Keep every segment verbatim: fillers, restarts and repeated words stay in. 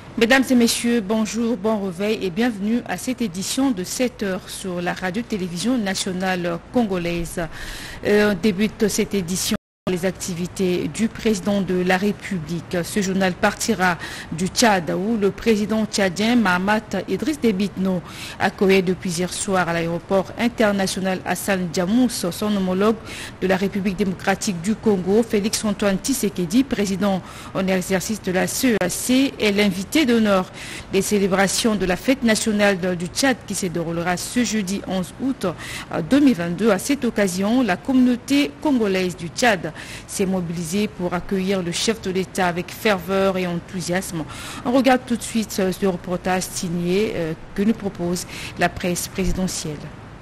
Mesdames et messieurs, bonjour, bon réveil et bienvenue à cette édition de sept heures sur la radio-télévision nationale congolaise. Euh, on débute cette édition les activités du président de la République. Ce journal partira du Tchad où le président tchadien Mahamat Idriss Déby Itno accueillait depuis hier soir à l'aéroport international Hassan Djamous son homologue de la République démocratique du Congo, Félix Antoine Tshisekedi, président en exercice de la C E A C, est l'invité d'honneur des célébrations de la fête nationale du Tchad qui se déroulera ce jeudi onze août deux mille vingt-deux. À cette occasion, la communauté congolaise du Tchad s'est mobilisé pour accueillir le chef de l'État avec ferveur et enthousiasme. On regarde tout de suite ce reportage signé euh, que nous propose la presse présidentielle.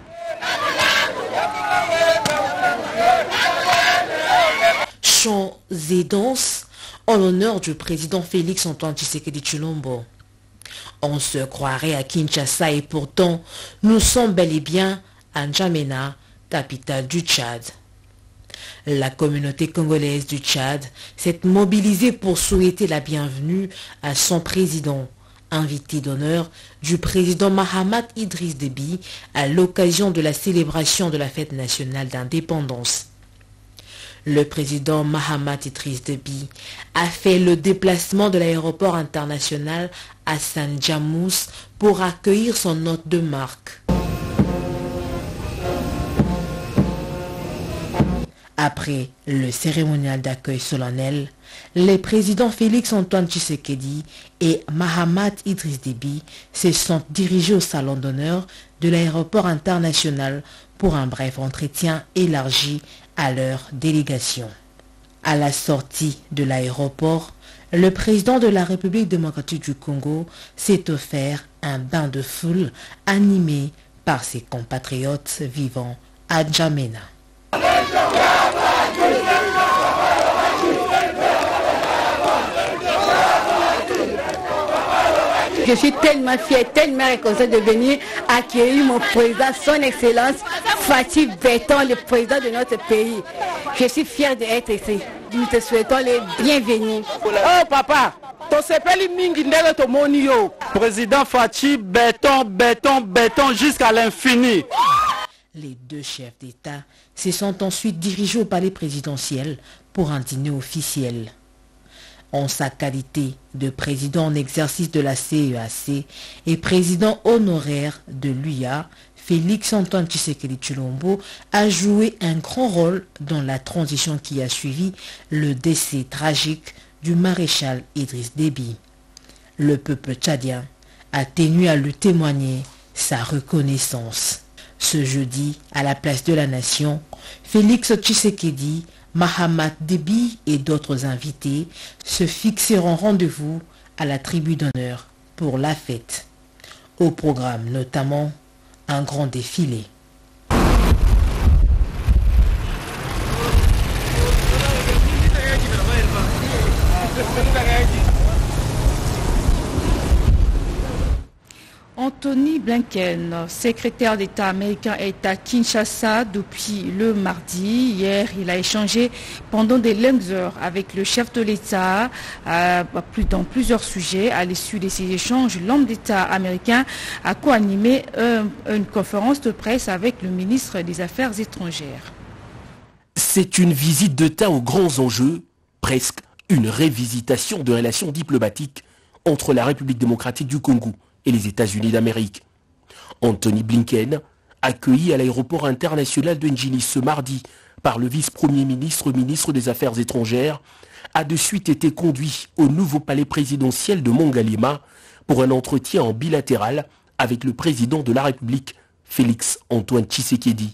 Chants et danses en l'honneur du président Félix Antoine Tshisekedi Tshilombo. On se croirait à Kinshasa et pourtant nous sommes bel et bien à N'Djamena, capitale du Tchad. La communauté congolaise du Tchad s'est mobilisée pour souhaiter la bienvenue à son président, invité d'honneur du président Mahamat Idriss Déby à l'occasion de la célébration de la fête nationale d'indépendance. Le président Mahamat Idriss Déby a fait le déplacement de l'aéroport international Hassan Djamous pour accueillir son hôte de marque. Après le cérémonial d'accueil solennel, les présidents Félix Antoine Tshisekedi et Mahamat Idriss Déby se sont dirigés au salon d'honneur de l'aéroport international pour un bref entretien élargi à leur délégation. À la sortie de l'aéroport, le président de la République démocratique du Congo s'est offert un bain de foule animé par ses compatriotes vivant à N'Djamena. Je suis tellement fière, tellement reconnaissante de venir accueillir mon président, son excellence, Fatou Béton, le président de notre pays. Je suis fière d'être ici. Nous te souhaitons les bienvenus. Oh papa, ton sepeli mingi ndele to moni yo. Président Fatou Béton, béton, béton jusqu'à l'infini. Les deux chefs d'État se sont ensuite dirigés au palais présidentiel pour un dîner officiel. En sa qualité de président en exercice de la C E A C et président honoraire de l'U I A, Félix Antoine Tshisekedi Tshilombo a joué un grand rôle dans la transition qui a suivi le décès tragique du maréchal Idriss Déby. Le peuple tchadien a tenu à lui témoigner sa reconnaissance. Ce jeudi, à la place de la Nation, Félix Tshisekedi, Mahamat Déby et d'autres invités se fixeront rendez-vous à la tribune d'honneur pour la fête. Au programme notamment un grand défilé. Anthony Blinken, secrétaire d'État américain, est à Kinshasa depuis le mardi. Hier, il a échangé pendant des longues heures avec le chef de l'État euh, dans plusieurs sujets. À l'issue de ces échanges, l'homme d'État américain a co-animé euh, une conférence de presse avec le ministre des Affaires étrangères. C'est une visite d'État aux grands enjeux, presque une révisitation de relations diplomatiques entre la République démocratique du Congo et les États-Unis d'Amérique. Anthony Blinken, accueilli à l'aéroport international de Njili ce mardi par le vice-premier ministre, ministre des Affaires étrangères, a de suite été conduit au nouveau palais présidentiel de Mongalema pour un entretien en bilatéral avec le président de la République, Félix Antoine Tshisekedi.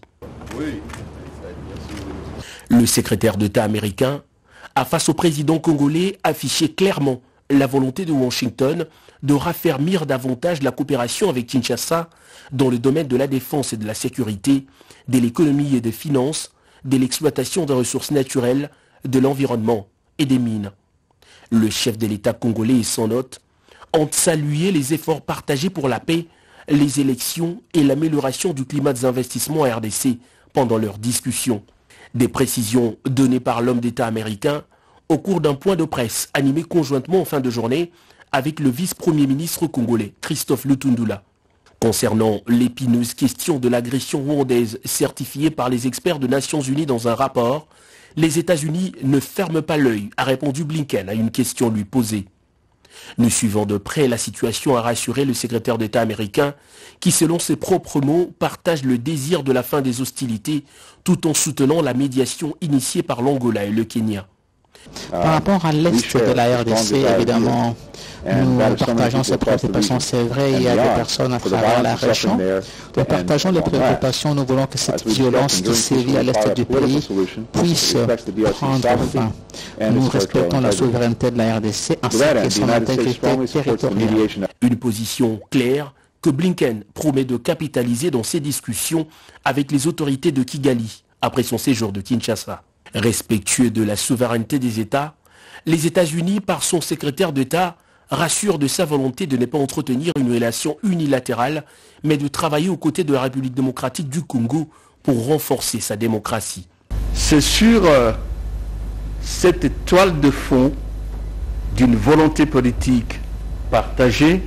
Le secrétaire d'État américain a, face au président congolais, affiché clairement la volonté de Washington de raffermir davantage la coopération avec Kinshasa dans le domaine de la défense et de la sécurité, de l'économie et des finances, de l'exploitation des ressources naturelles, de l'environnement et des mines. Le chef de l'État congolais et son hôte ont salué les efforts partagés pour la paix, les élections et l'amélioration du climat des investissements en R D C pendant leur discussion. Des précisions données par l'homme d'État américain au cours d'un point de presse animé conjointement en fin de journée avec le vice-premier ministre congolais, Christophe Lutundula. Concernant l'épineuse question de l'agression rwandaise certifiée par les experts des Nations Unies dans un rapport, les États-Unis ne ferment pas l'œil, a répondu Blinken à une question lui posée. Nous suivons de près la situation, a rassuré le secrétaire d'État américain, qui selon ses propres mots partage le désir de la fin des hostilités tout en soutenant la médiation initiée par l'Angola et le Kenya. Par rapport à l'Est de la R D C, évidemment, nous partageons ces préoccupations. C'est vrai, il y a des personnes à travers la région. Nous partageons les préoccupations. Nous voulons que cette violence qui sévit à l'Est du pays puisse prendre fin. Nous respectons la souveraineté de la R D C ainsi que son intégrité territoriale. Une position claire que Blinken promet de capitaliser dans ses discussions avec les autorités de Kigali après son séjour de Kinshasa. Respectueux de la souveraineté des États, les États-Unis, par son secrétaire d'État, rassurent de sa volonté de ne pas entretenir une relation unilatérale, mais de travailler aux côtés de la République démocratique du Congo pour renforcer sa démocratie. C'est sur euh, cette toile de fond d'une volonté politique partagée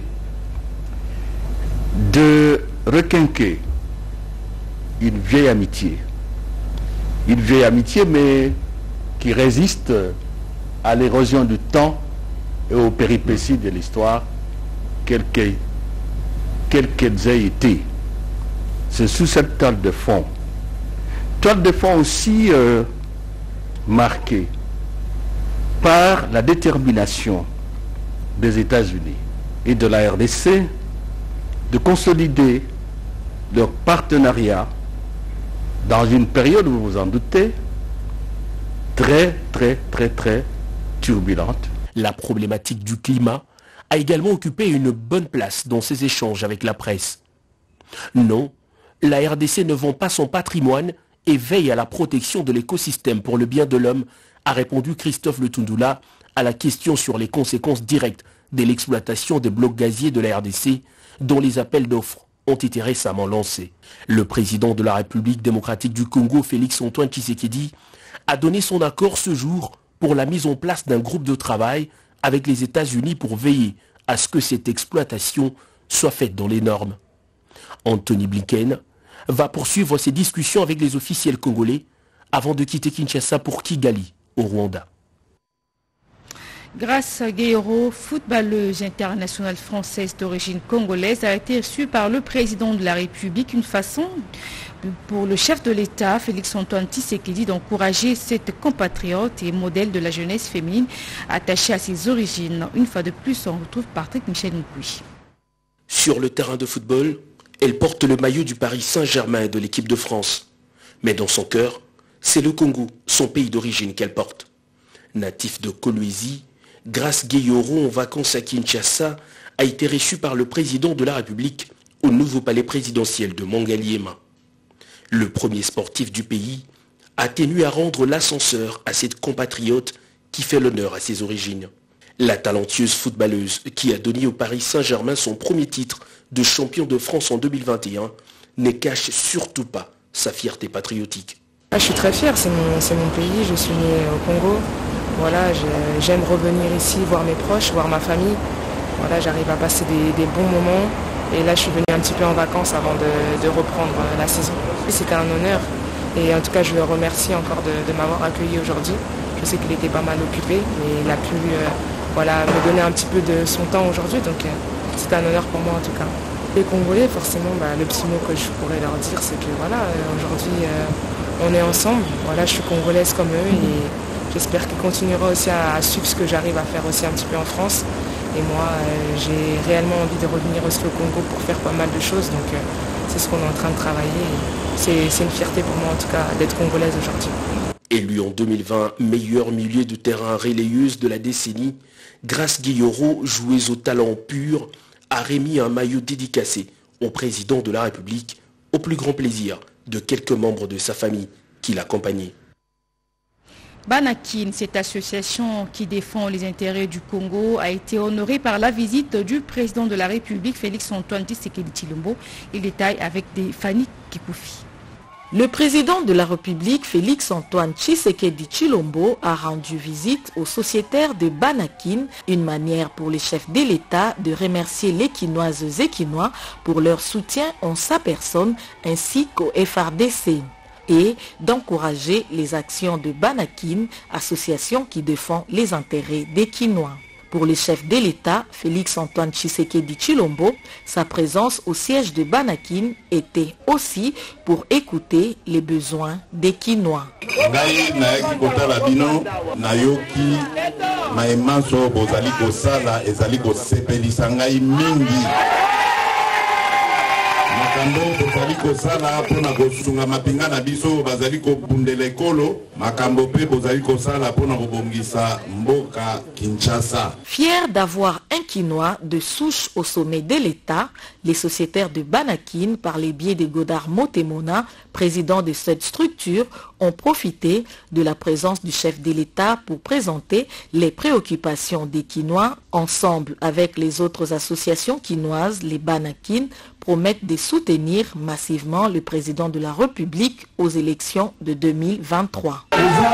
de requinquer une vieille amitié. Une vieille amitié, mais qui résiste à l'érosion du temps et aux péripéties de l'histoire, quelles qu'elles aient été. C'est sous cette toile de fond. Toile de fond aussi euh, marquée par la détermination des États-Unis et de la R D C de consolider leur partenariat dans une période, vous vous en doutez, très, très, très, très turbulente. La problématique du climat a également occupé une bonne place dans ses échanges avec la presse. Non, la R D C ne vend pas son patrimoine et veille à la protection de l'écosystème pour le bien de l'homme, a répondu Christophe Lutundula à la question sur les conséquences directes de l'exploitation des blocs gaziers de la R D C, dont les appels d'offres ont été récemment lancés. Le président de la République démocratique du Congo, Félix-Antoine Tshisekedi, a donné son accord ce jour pour la mise en place d'un groupe de travail avec les États-Unis pour veiller à ce que cette exploitation soit faite dans les normes. Anthony Blinken va poursuivre ses discussions avec les officiels congolais avant de quitter Kinshasa pour Kigali, au Rwanda. Grace Gueyoro, footballeuse internationale française d'origine congolaise, a été reçue par le président de la République, une façon pour le chef de l'État, Félix-Antoine Tshisekedi, d'encourager cette compatriote et modèle de la jeunesse féminine attachée à ses origines. Une fois de plus, on retrouve Patrick Michel Nkoui. Sur le terrain de football, elle porte le maillot du Paris Saint-Germain et de l'équipe de France. Mais dans son cœur, c'est le Congo, son pays d'origine, qu'elle porte. Natif de Kolwezi, Grace Gueyoro, en vacances à Kinshasa, a été reçue par le président de la République au nouveau palais présidentiel de Mangaliema. Le premier sportif du pays a tenu à rendre l'ascenseur à cette compatriote qui fait l'honneur à ses origines. La talentueuse footballeuse qui a donné au Paris Saint-Germain son premier titre de champion de France en deux mille vingt et un ne cache surtout pas sa fierté patriotique. Je suis très fière, c'est mon, c'est mon pays, je suis née au Congo. Voilà, j'aime revenir ici, voir mes proches, voir ma famille. Voilà, j'arrive à passer des, des bons moments. Et là, je suis venue un petit peu en vacances avant de, de reprendre la saison. C'était un honneur. Et en tout cas, je le remercie encore de, de m'avoir accueilli aujourd'hui. Je sais qu'il était pas mal occupé, mais il a pu euh, voilà, me donner un petit peu de son temps aujourd'hui. Donc, euh, c'est un honneur pour moi en tout cas. Les Congolais, forcément, bah, le petit mot que je pourrais leur dire, c'est que voilà, euh, aujourd'hui, euh, on est ensemble. Voilà, je suis congolaise comme eux. Et j'espère qu'ils continueront aussi à, à suivre ce que j'arrive à faire aussi un petit peu en France. Et moi, euh, j'ai réellement envie de revenir aussi au Congo pour faire pas mal de choses. Donc, euh, c'est ce qu'on est en train de travailler. C'est, c'est une fierté pour moi, en tout cas, d'être congolaise aujourd'hui. Élue en deux mille vingt meilleur milieu de terrain relayeuse de la décennie, Grace Gueyoro, joueuse au talent pur, a remis un maillot dédicacé au président de la République, au plus grand plaisir de quelques membres de sa famille qui l'accompagnaient. Banakin, cette association qui défend les intérêts du Congo, a été honorée par la visite du président de la République, Félix-Antoine Tshisekedi Tshilombo. Il détaille avec des Fanny Kikoufi. Le président de la République, Félix-Antoine Tshisekedi Tshilombo, a rendu visite aux sociétaires de Banakin, une manière pour les chefs de l'État de remercier les Quinoises et Quinois pour leur soutien en sa personne ainsi qu'au F R D C et d'encourager les actions de Banakin, association qui défend les intérêts des Quinois. Pour les chefs de l'État, Félix-Antoine Tshisekedi Tshilombo, sa présence au siège de Banakin était aussi pour écouter les besoins des Quinois. makambo bozali kosala pona kosunga mapinga na biso bazali kobundela ekolo makambo pe bozali kosala pona kobongisa mboka Kinshasa. Fiers d'avoir un Quinois de souche au sommet de l'État, les sociétaires de Banakin, par les biais de Godard Motemona, président de cette structure, ont profité de la présence du chef de l'État pour présenter les préoccupations des Quinois. Ensemble avec les autres associations quinoises, les Banakin promettent de soutenir massivement le président de la République aux élections de deux mille vingt-trois.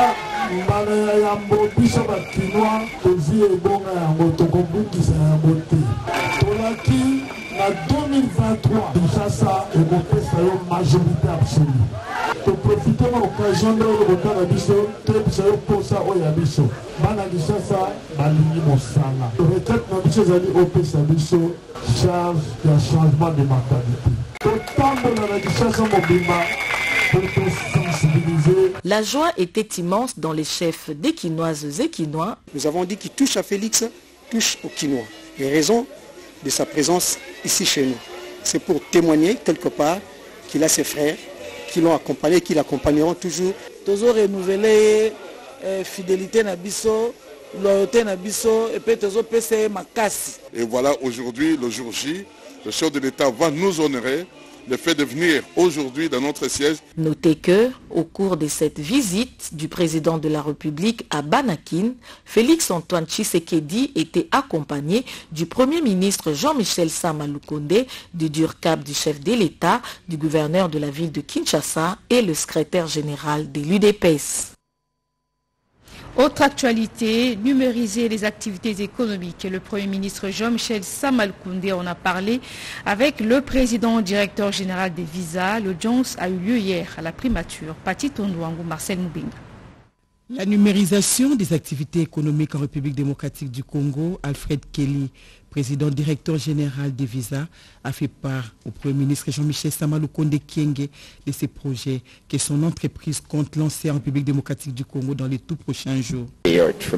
En deux mille vingt-trois, Kinshasa est une majorité absolue. Pour profiter de l'occasion de l'occasion pour ça, il y a des choses. Bana Kinshasa, Balini Mosala. Retraite dans les choses au P S A B S O, charge d'un changement de mentalité. Autant de la Kinshasa Mobima. La joie était immense dans les chefs des Quinoises et Quinois. Nous avons dit qu'il touche à Félix, touche aux Quinois. Et raison de sa présence ici chez nous. C'est pour témoigner quelque part qu'il a ses frères qui l'ont accompagné, qui l'accompagneront toujours. Toujours renouveler euh, fidélité na biso, loyauté na biso et puis toujours passer makasi. Et voilà, aujourd'hui, le jour J, le chef de l'État va nous honorer le fait de venir aujourd'hui dans notre siège. Notez que, au cours de cette visite du président de la République à Banakin, Félix-Antoine Tshisekedi était accompagné du Premier ministre Jean-Michel Sama Lukonde, du D U R C A P du chef de l'État, du gouverneur de la ville de Kinshasa et le secrétaire général de l'U D P S. Autre actualité, numériser les activités économiques. Le Premier ministre Jean-Michel Sama Lukonde en a parlé avec le président directeur général des visas. L'audience a eu lieu hier à la primature. Pati Tondouangou, Marcel Moubinga. La numérisation des activités économiques en République démocratique du Congo, Alfred Kelly, président directeur général des visas, a fait part au Premier ministre Jean-Michel Sama Lukonde Kyenge de ces projets que son entreprise compte lancer en République démocratique du Congo dans les tout prochains jours. Les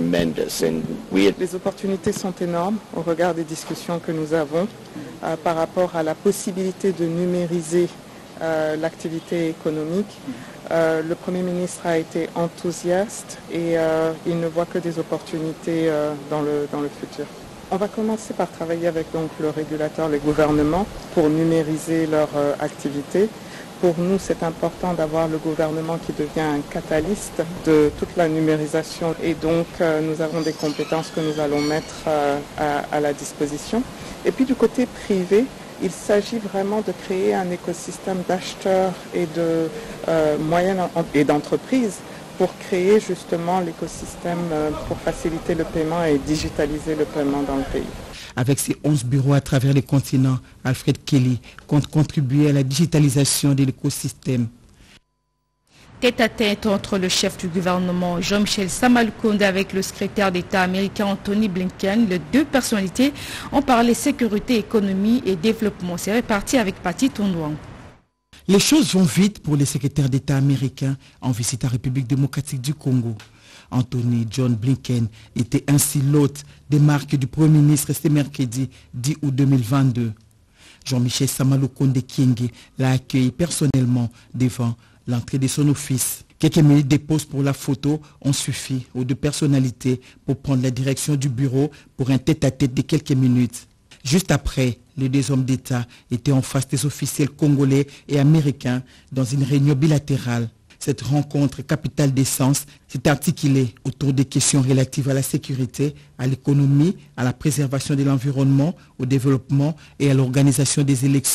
opportunités sont énormes au regard des discussions que nous avons euh, par rapport à la possibilité de numériser euh, l'activité économique. Euh, le Premier ministre a été enthousiaste et euh, il ne voit que des opportunités euh, dans le, dans le futur. On va commencer par travailler avec donc, le régulateur, le gouvernement, pour numériser leur euh, activité. Pour nous, c'est important d'avoir le gouvernement qui devient un catalyste de toute la numérisation et donc euh, nous avons des compétences que nous allons mettre euh, à, à la disposition. Et puis du côté privé, il s'agit vraiment de créer un écosystème d'acheteurs et de euh, moyennes et d'entreprises pour créer justement l'écosystème euh, pour faciliter le paiement et digitaliser le paiement dans le pays. Avec ses onze bureaux à travers les continents, Alfred Kelly compte contribuer à la digitalisation de l'écosystème. Tête à tête entre le chef du gouvernement Jean-Michel Sama Lukonde avec le secrétaire d'État américain Anthony Blinken, les deux personnalités ont parlé sécurité, économie et développement. C'est réparti avec Pati Tondouang. Les choses vont vite pour les secrétaires d'État américains en visite à République démocratique du Congo. Anthony John Blinken était ainsi l'hôte des marques du Premier ministre ce mercredi dix août deux mille vingt-deux. Jean-Michel Sama Lukonde Kyenge l'a accueilli personnellement devant l'entrée de son office. Quelques minutes de pause pour la photo ont suffi aux deux personnalités pour prendre la direction du bureau pour un tête-à-tête de quelques minutes. Juste après, les deux hommes d'État étaient en face des officiels congolais et américains dans une réunion bilatérale. Cette rencontre capitale d'essence s'est articulée autour des questions relatives à la sécurité, à l'économie, à la préservation de l'environnement, au développement et à l'organisation des élections.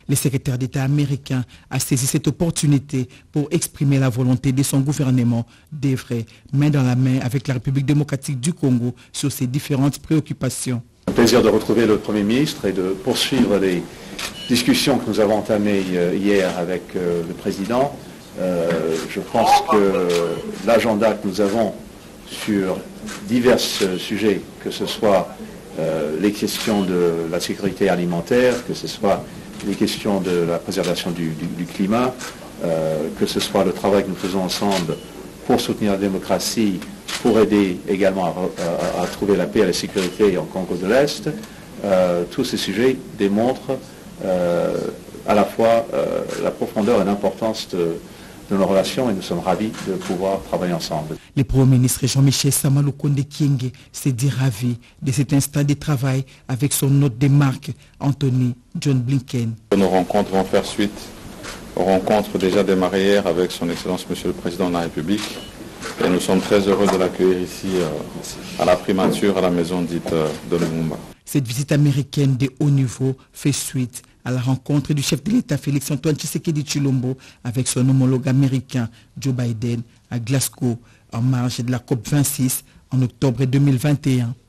Le secrétaire d'État américain a saisi cette opportunité pour exprimer la volonté de son gouvernement d'œuvrer main dans la main avec la République démocratique du Congo sur ses différentes préoccupations. Un plaisir de retrouver le Premier ministre et de poursuivre les discussions que nous avons entamées hier avec euh, le Président. Euh, je pense que l'agenda que nous avons sur divers sujets, que ce soit euh, les questions de la sécurité alimentaire, que ce soit les questions de la préservation du, du, du climat, euh, que ce soit le travail que nous faisons ensemble pour soutenir la démocratie, pour aider également à, à, à trouver la paix et la sécurité en Congo de l'Est, euh, tous ces sujets démontrent euh, à la fois euh, la profondeur et l'importance de, de nos relations et nous sommes ravis de pouvoir travailler ensemble. Le Premier ministre Jean-Michel Sama Lukonde Kyenge s'est dit ravi de cet instant de travail avec son hôte de marque, Anthony John Blinken. Nos rencontres vont faire suite aux rencontres déjà démarrées hier avec son Excellence Monsieur le Président de la République. Et nous sommes très heureux de l'accueillir ici euh, à la primature, à la maison dite euh, de Lumumba. Cette visite américaine de haut niveau fait suite à la rencontre du chef de l'État Félix-Antoine Tshisekedi Tshilombo avec son homologue américain Joe Biden à Glasgow en marge de la COP vingt-six en octobre deux mille vingt et un.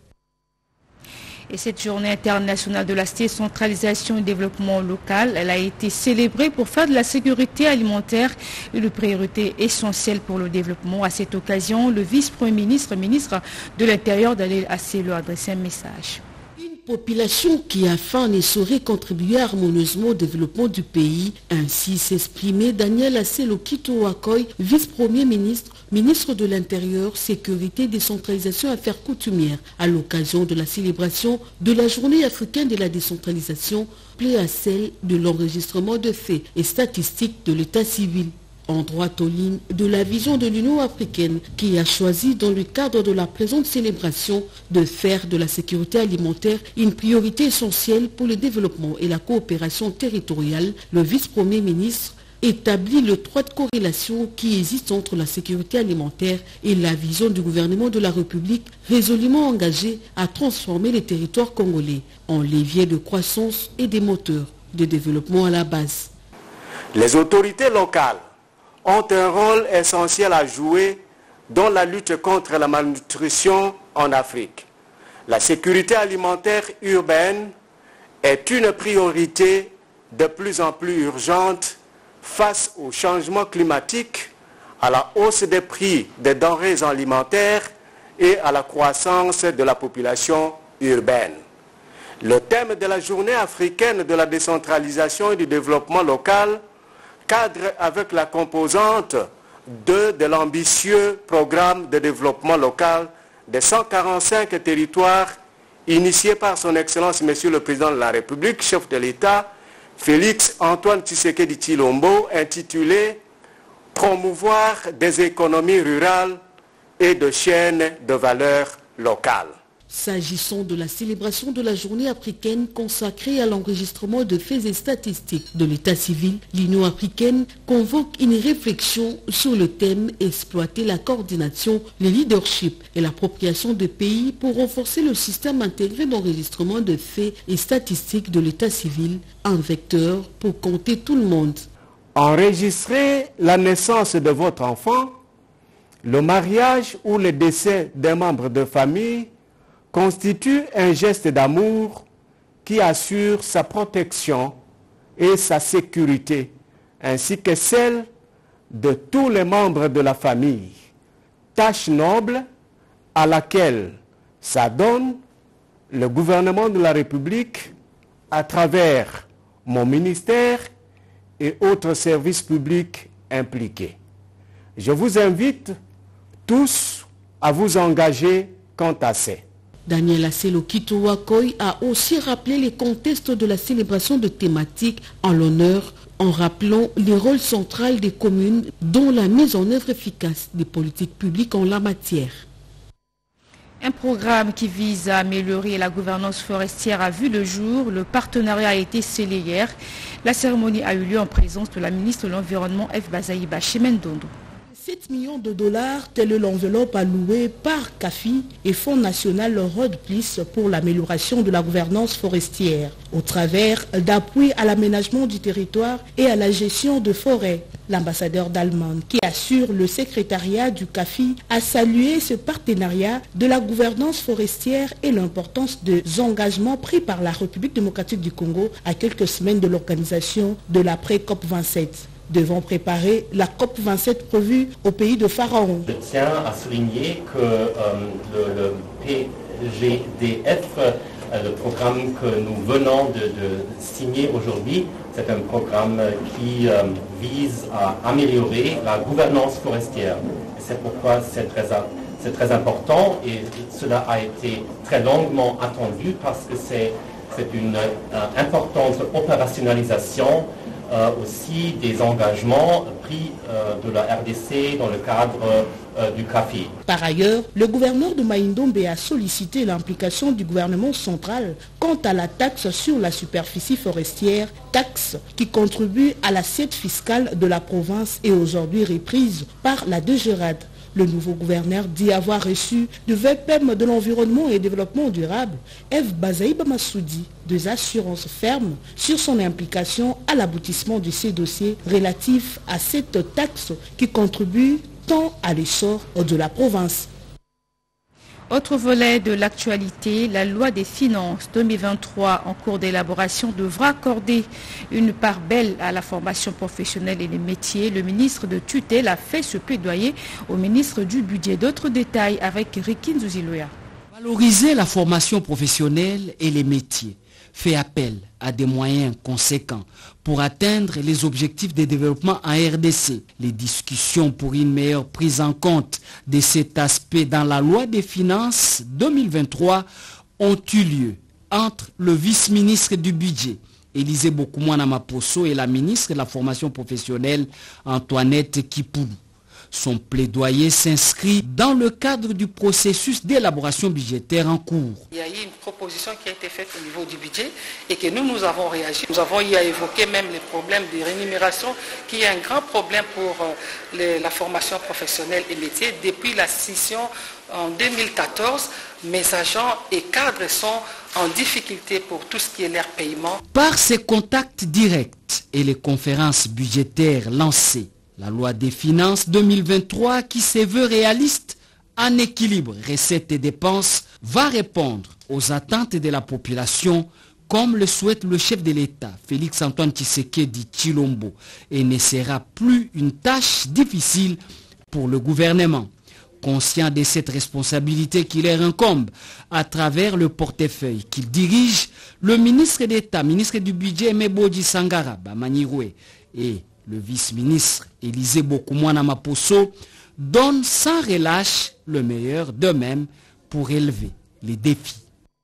Et cette journée internationale de la décentralisation et développement local, elle a été célébrée pour faire de la sécurité alimentaire une priorité essentielle pour le développement. À cette occasion, le vice-premier ministre, ministre de l'Intérieur, Daniel Asselo, a adressé un message. Population qui a faim ne saurait contribuer harmonieusement au développement du pays. Ainsi s'exprimait Daniel Asselo Kito-Wakoy, vice-premier ministre, ministre de l'Intérieur, Sécurité, Décentralisation et Affaires coutumières, à l'occasion de la célébration de la Journée africaine de la décentralisation, plaît à celle de l'enregistrement de faits et statistiques de l'état civil. En droite aux lignes de la vision de l'Union africaine qui a choisi dans le cadre de la présente célébration de faire de la sécurité alimentaire une priorité essentielle pour le développement et la coopération territoriale, le vice-premier ministre établit l'étroite corrélation qui existe entre la sécurité alimentaire et la vision du gouvernement de la République résolument engagé à transformer les territoires congolais en levier de croissance et des moteurs de développement à la base. Les autorités locales ont un rôle essentiel à jouer dans la lutte contre la malnutrition en Afrique. La sécurité alimentaire urbaine est une priorité de plus en plus urgente face au changement climatique, à la hausse des prix des denrées alimentaires et à la croissance de la population urbaine. Le thème de la Journée africaine de la décentralisation et du développement local cadre avec la composante deux de l'ambitieux programme de développement local des cent quarante-cinq territoires initié par son Excellence Monsieur le Président de la République, chef de l'État, Félix-Antoine Tshisekedi Tshilombo, intitulé « Promouvoir des économies rurales et de chaînes de valeur locales ». S'agissant de la célébration de la journée africaine consacrée à l'enregistrement de faits et statistiques de l'état civil, l'Union africaine convoque une réflexion sur le thème « Exploiter la coordination, le leadership et l'appropriation des pays pour renforcer le système intégré d'enregistrement de faits et statistiques de l'état civil, un vecteur pour compter tout le monde ». Enregistrer la naissance de votre enfant, le mariage ou le décès d'un membre de famille constitue un geste d'amour qui assure sa protection et sa sécurité, ainsi que celle de tous les membres de la famille. Tâche noble à laquelle s'adonne le gouvernement de la République à travers mon ministère et autres services publics impliqués. Je vous invite tous à vous engager quant à ça. Daniel Asselo Kito-Wakoy a aussi rappelé les contextes de la célébration de thématiques en l'honneur en rappelant le rôle central des communes dans la mise en œuvre efficace des politiques publiques en la matière. Un programme qui vise à améliorer la gouvernance forestière a vu le jour. Le partenariat a été scellé hier. La cérémonie a eu lieu en présence de la ministre de l'Environnement, F. Bazaïba Chimendondo. sept millions de dollars, telle est l'enveloppe allouée par CAFI et Fonds national Road Plus pour l'amélioration de la gouvernance forestière, au travers d'appui à l'aménagement du territoire et à la gestion de forêts. L'ambassadeur d'Allemagne, qui assure le secrétariat du CAFI, a salué ce partenariat de la gouvernance forestière et l'importance des engagements pris par la République démocratique du Congo à quelques semaines de l'organisation de l'après-COP vingt-sept. Devant préparer la COP vingt-sept prévue au pays de Pharaon. Je tiens à souligner que euh, le, le P G D F, euh, le programme que nous venons de, de signer aujourd'hui, c'est un programme qui euh, vise à améliorer la gouvernance forestière. C'est pourquoi c'est très, c'est très important et cela a été très longuement attendu parce que c'est une euh, importante opérationnalisation Euh, aussi des engagements pris euh, de la R D C dans le cadre euh, du CAFI. Par ailleurs, le gouverneur de Maïndombe a sollicité l'implication du gouvernement central quant à la taxe sur la superficie forestière, taxe qui contribue à l'assiette fiscale de la province et aujourd'hui reprise par la D G R A D. Le nouveau gouverneur dit avoir reçu du V P M de l'environnement et développement durable, Eve Bazaïba Massoudi, des assurances fermes sur son implication à l'aboutissement de ces dossiers relatifs à cette taxe qui contribue tant à l'essor de la province. Autre volet de l'actualité, la loi des finances deux mille vingt-trois en cours d'élaboration devra accorder une part belle à la formation professionnelle et les métiers. Le ministre de tutelle a fait ce plaidoyer au ministre du Budget. D'autres détails avec Rikin Zuziloya. Valoriser la formation professionnelle et les métiers fait appel à des moyens conséquents pour atteindre les objectifs de développement en R D C. Les discussions pour une meilleure prise en compte de cet aspect dans la loi des finances deux mille vingt-trois ont eu lieu entre le vice-ministre du Budget, Élisée Bokoumouana Maposo, et la ministre de la formation professionnelle, Antoinette Kipoulou. Son plaidoyer s'inscrit dans le cadre du processus d'élaboration budgétaire en cours. Il y a eu une proposition qui a été faite au niveau du budget et que nous, nous avons réagi. Nous avons eu à évoquer même les problèmes de rémunération, qui est un grand problème pour les, la formation professionnelle et métier. Depuis la scission en deux mille quatorze, mes agents et cadres sont en difficulté pour tout ce qui est leur paiement. Par ses contacts directs et les conférences budgétaires lancées, la loi des finances deux mille vingt-trois, qui se veut réaliste, en équilibre recettes et dépenses, va répondre aux attentes de la population, comme le souhaite le chef de l'État, Félix Antoine Tshisekedi Tshilombo, et ne sera plus une tâche difficile pour le gouvernement. Conscient de cette responsabilité qui leur incombe à travers le portefeuille qu'il dirige, le ministre d'État, ministre du Budget, Meboji Sangara Bamanirwe, et le vice-ministre Élisée Bokoumouana Maposo donne sans relâche le meilleur d'eux-mêmes pour élever les défis.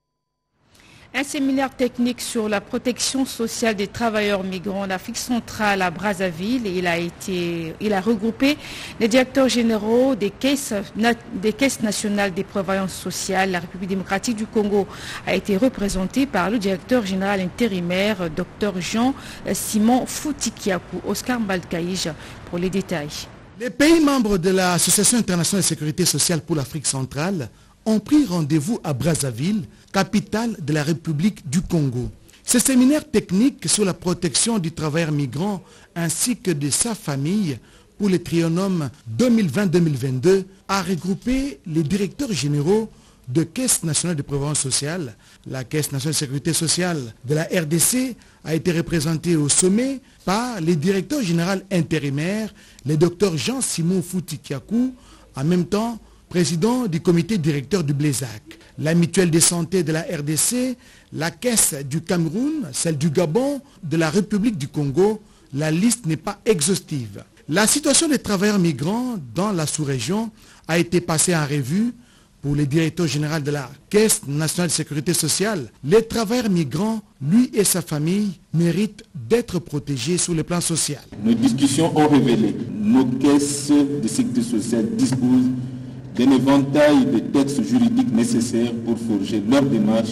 Un séminaire technique sur la protection sociale des travailleurs migrants en Afrique centrale à Brazzaville. Il a, été, il a regroupé les directeurs généraux des caisses, des caisses nationales des prévoyances sociales. La République démocratique du Congo a été représentée par le directeur général intérimaire, Dr Jean-Simon Foutikiakou. Oscar Mbalkaïj pour les détails. Les pays membres de l'Association internationale de sécurité sociale pour l'Afrique centrale ont pris rendez-vous à Brazzaville, capitale de la République du Congo. Ce séminaire technique sur la protection du travailleur migrant ainsi que de sa famille pour le triennum deux mille vingt deux mille vingt-deux a regroupé les directeurs généraux de Caisse nationale de prévoyance sociale. La Caisse nationale de sécurité sociale de la R D C a été représentée au sommet par les directeurs généraux intérimaires, le docteur Jean-Simon Foutikiakou, en même temps président du comité directeur du Blézac. La mutuelle de santé de la R D C, la caisse du Cameroun, celle du Gabon, de la République du Congo, la liste n'est pas exhaustive. La situation des travailleurs migrants dans la sous-région a été passée en revue pour le directeur général de la Caisse nationale de sécurité sociale. Les travailleurs migrants, lui et sa famille, méritent d'être protégés sur le plan social. Nos discussions ont révélé que nos caisses de sécurité sociale disposent d'un éventail de textes juridiques nécessaires pour forger leur démarche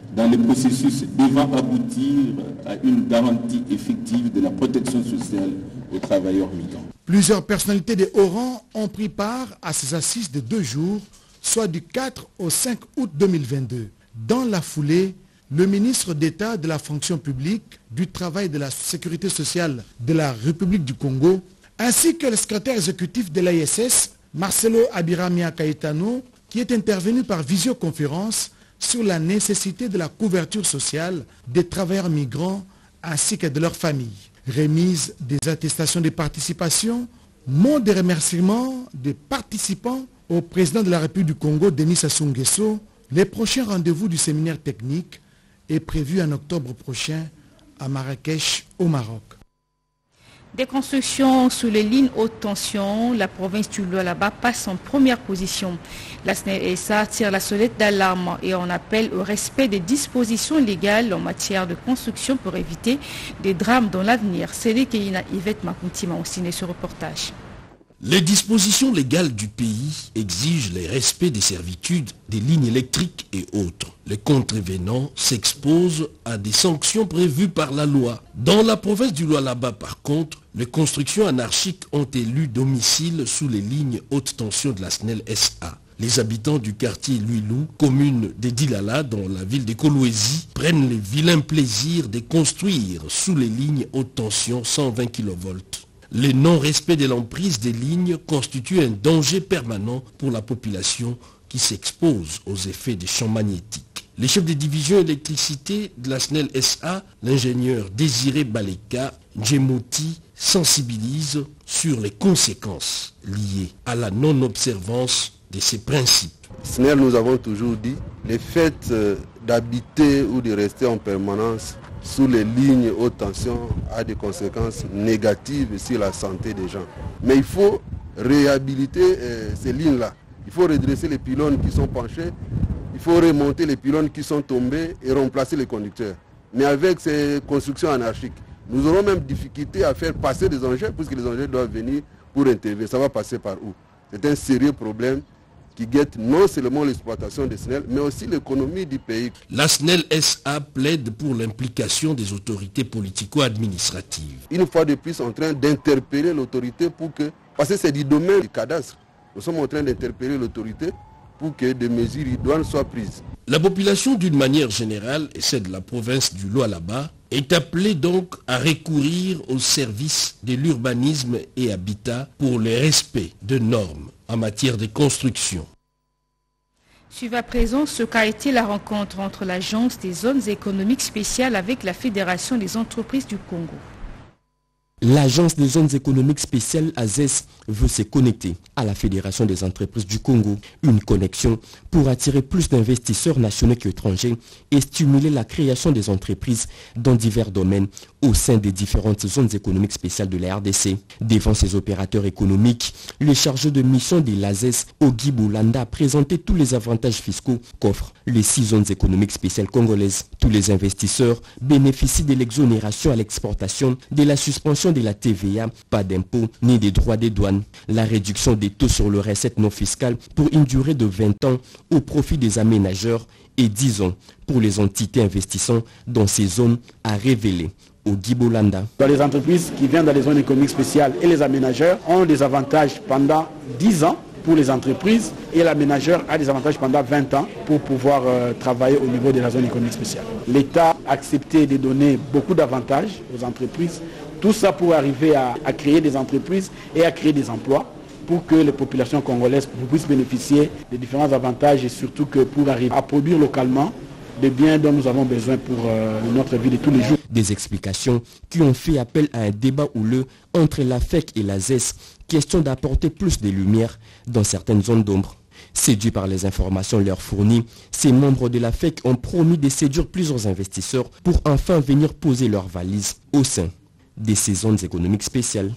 dans le processus devant aboutir à une garantie effective de la protection sociale aux travailleurs migrants. Plusieurs personnalités de haut rang ont pris part à ces assises de deux jours, soit du quatre au cinq août deux mille vingt-deux. Dans la foulée, le ministre d'État de la fonction publique, du travail et de la sécurité sociale de la République du Congo, ainsi que le secrétaire exécutif de l'A I S S, Marcelo Abiramia Caetano, qui est intervenu par visioconférence sur la nécessité de la couverture sociale des travailleurs migrants ainsi que de leurs familles. Remise des attestations de participation, mot de remerciement des participants au président de la République du Congo, Denis Sassou Nguesso. Les prochains rendez-vous du séminaire technique est prévu en octobre prochain à Marrakech, au Maroc. Des constructions sous les lignes haute tension, la province du Lualaba passe en première position. La S N E L S A tire la sonnette d'alarme et en appelle au respect des dispositions légales en matière de construction pour éviter des drames dans l'avenir. C'est Keina Yvette Makuntima ont signé ce reportage. Les dispositions légales du pays exigent le respect des servitudes, des lignes électriques et autres. Les contrevenants s'exposent à des sanctions prévues par la loi. Dans la province du Lualaba, par contre, les constructions anarchiques ont élu domicile sous les lignes haute tension de la S N E L S A. Les habitants du quartier Luilou, commune de Dilala, dans la ville de Kolwezi, prennent le vilain plaisir de construire sous les lignes haute tension cent vingt kilovolts. Le non-respect de l'emprise des lignes constitue un danger permanent pour la population qui s'expose aux effets des champs magnétiques. Le chef de division électricité de la S N E L S A, l'ingénieur Désiré Baleka Djemouti, sensibilise sur les conséquences liées à la non-observance de ces principes. S N E L, nous avons toujours dit, le fait d'habiter ou de rester en permanence sous les lignes haute tension a des conséquences négatives sur la santé des gens. Mais il faut réhabiliter euh, ces lignes-là. Il faut redresser les pylônes qui sont penchés, il faut remonter les pylônes qui sont tombés et remplacer les conducteurs. Mais avec ces constructions anarchiques, nous aurons même difficulté à faire passer des engins puisque les engins doivent venir pour intervenir. Ça va passer par où? C'est un sérieux problème qui guette non seulement l'exploitation des S N E L, mais aussi l'économie du pays. La S N E L S A plaide pour l'implication des autorités politico-administratives. Une fois de plus, en train d'interpeller l'autorité pour que, parce que c'est du domaine du cadastre, nous sommes en train d'interpeller l'autorité pour que des mesures idoines soient prises. La population d'une manière générale, et celle de la province du Lualaba, est appelée donc à recourir aux services de l'urbanisme et habitat pour le respect de normes en matière de construction. Suivez à présent ce qu'a été la rencontre entre l'Agence des zones économiques spéciales avec la Fédération des entreprises du Congo. L'Agence des zones économiques spéciales A Z E S veut se connecter à la Fédération des entreprises du Congo. Une connexion pour attirer plus d'investisseurs nationaux qu'étrangers et stimuler la création des entreprises dans divers domaines au sein des différentes zones économiques spéciales de la R D C. Devant ces opérateurs économiques, le chargé de mission de l'A Z E S, Ogi Boulanda, a présenté tous les avantages fiscaux qu'offrent les six zones économiques spéciales congolaises. Tous les investisseurs bénéficient de l'exonération à l'exportation, de la suspension de la T V A, pas d'impôts ni des droits des douanes, la réduction des taux sur le recette non fiscale pour une durée de vingt ans au profit des aménageurs et dix ans pour les entités investissant dans ces zones, a révélé Ogi Boulanda. Dans les entreprises qui viennent dans les zones économiques spéciales et les aménageurs ont des avantages pendant dix ans pour les entreprises et l'aménageur a des avantages pendant vingt ans pour pouvoir euh, travailler au niveau de la zone économique spéciale. L'État a accepté de donner beaucoup d'avantages aux entreprises, tout ça pour arriver à, à créer des entreprises et à créer des emplois pour que les populations congolaises puissent bénéficier des différents avantages et surtout que pour arriver à produire localement des biens dont nous avons besoin pour euh, notre vie de tous les jours. Des explications qui ont fait appel à un débat houleux entre la F E C et la Z E S, question d'apporter plus de lumière dans certaines zones d'ombre. Séduits par les informations leur fournies, ces membres de la F E C ont promis de séduire plusieurs investisseurs pour enfin venir poser leurs valises au sein de ces zones économiques spéciales.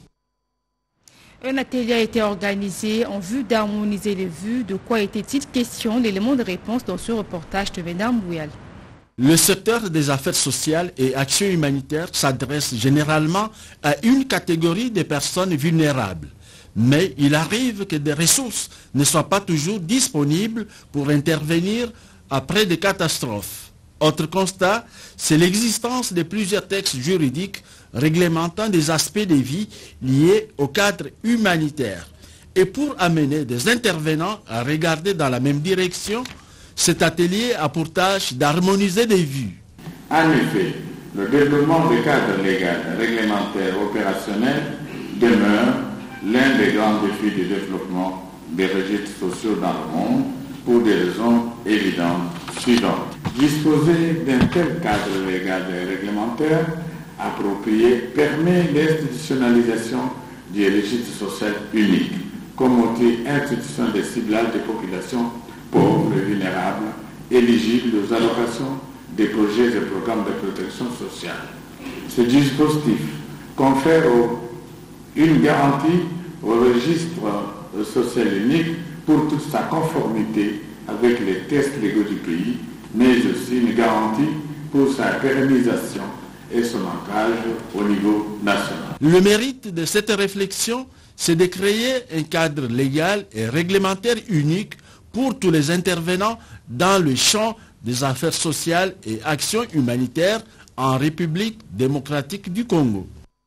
Un atelier a été organisé en vue d'harmoniser les vues. De quoi était-il question? L'élément de réponse dans ce reportage de Vénard Mouyal. Le secteur des affaires sociales et actions humanitaires s'adresse généralement à une catégorie de personnes vulnérables. Mais il arrive que des ressources ne soient pas toujours disponibles pour intervenir après des catastrophes. Autre constat, c'est l'existence de plusieurs textes juridiques réglementant des aspects des vies liés au cadre humanitaire. Et pour amener des intervenants à regarder dans la même direction, cet atelier a pour tâche d'harmoniser des vues. En effet, le développement des cadres légaux, réglementaires, opérationnels demeure l'un des grands défis du développement des registres sociaux dans le monde pour des raisons évidentes suivantes. Disposer d'un tel cadre légal et réglementaire approprié permet l'institutionnalisation du registre social unique comme outil institutionnel de ciblage des populations pauvres et vulnérables éligibles aux allocations des projets et programmes de protection sociale. Ce dispositif confère au, une garantie au registre social unique pour toute sa conformité avec les textes légaux du pays, mais aussi une garantie pour sa pérennisation et son ancrage au niveau national. Le mérite de cette réflexion, c'est de créer un cadre légal et réglementaire unique pour tous les intervenants dans le champ des affaires sociales et actions humanitaires en République démocratique du Congo.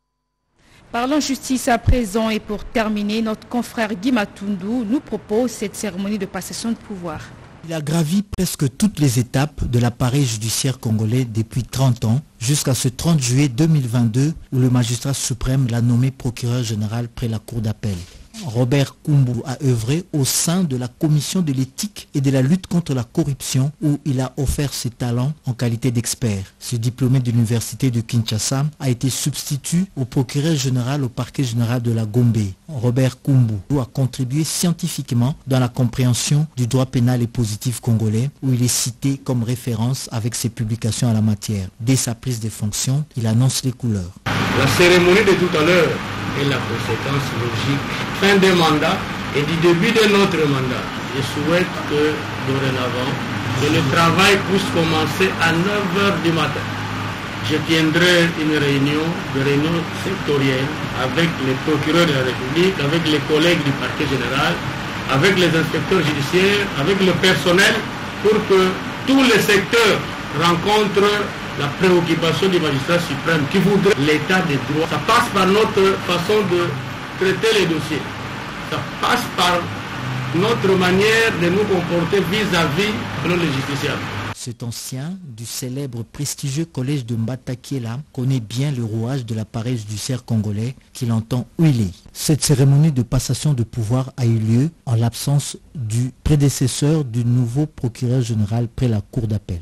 Parlons justice à présent et pour terminer, notre confrère Guy Matundu nous propose cette cérémonie de passation de pouvoir. Il a gravi presque toutes les étapes de l'appareil judiciaire congolais depuis trente ans, jusqu'à ce trente juillet deux mille vingt-deux où le magistrat suprême l'a nommé procureur général près la cour d'appel. Robert Kumbu a œuvré au sein de la commission de l'éthique et de la lutte contre la corruption où il a offert ses talents en qualité d'expert. Ce diplômé de l'université de Kinshasa a été substitut au procureur général au parquet général de la Gombe. Robert Kumbu a contribué scientifiquement dans la compréhension du droit pénal et positif congolais où il est cité comme référence avec ses publications en la matière. Dès sa prise de fonction, il annonce les couleurs. La cérémonie de tout à l'heure est la conséquence logique. Fin des mandats et du début de notre mandat. Je souhaite que dorénavant, que le travail puisse commencer à neuf heures du matin. Je tiendrai une réunion, une réunion sectorielle avec les procureurs de la République, avec les collègues du parquet général, avec les inspecteurs judiciaires, avec le personnel, pour que tous les secteurs rencontrent la préoccupation du magistrat suprême qui voudrait l'état des droits. Ça passe par notre façon de traiter les dossiers. Ça passe par notre manière de nous comporter vis-à-vis de nos justiciables. Cet ancien du célèbre prestigieux collège de Mbatakiela connaît bien le rouage de l'appareil judiciaire congolais qu'il entend huiler. Cette cérémonie de passation de pouvoir a eu lieu en l'absence du prédécesseur du nouveau procureur général près la cour d'appel.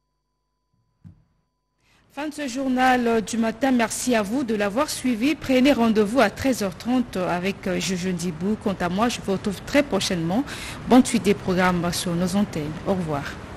Fin de ce journal du matin, merci à vous de l'avoir suivi. Prenez rendez-vous à treize heures trente avec Jojo Ndibou. Quant à moi, je vous retrouve très prochainement. Bonne suite des programmes sur nos antennes. Au revoir.